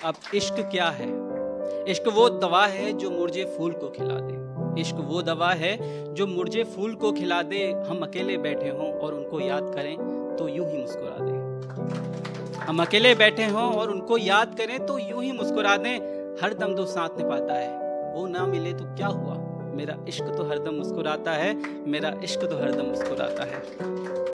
अब इश्क क्या है? इश्क वो दवा है जो मुरझे फूल को खिला दे। इश्क वो दवा है जो मुरझे फूल को खिला दे। हम अकेले बैठे हों और उनको याद करें तो यूं ही मुस्कुरा दें। हम अकेले बैठे हों और उनको याद करें तो यूं ही मुस्कुरा दें। हर दम तो साथ निभाता है, वो ना मिले तो क्या हुआ। मेरा इश्क तो हरदम मुस्कुराता है, मेरा इश्क तो हरदम मुस्कुराता है।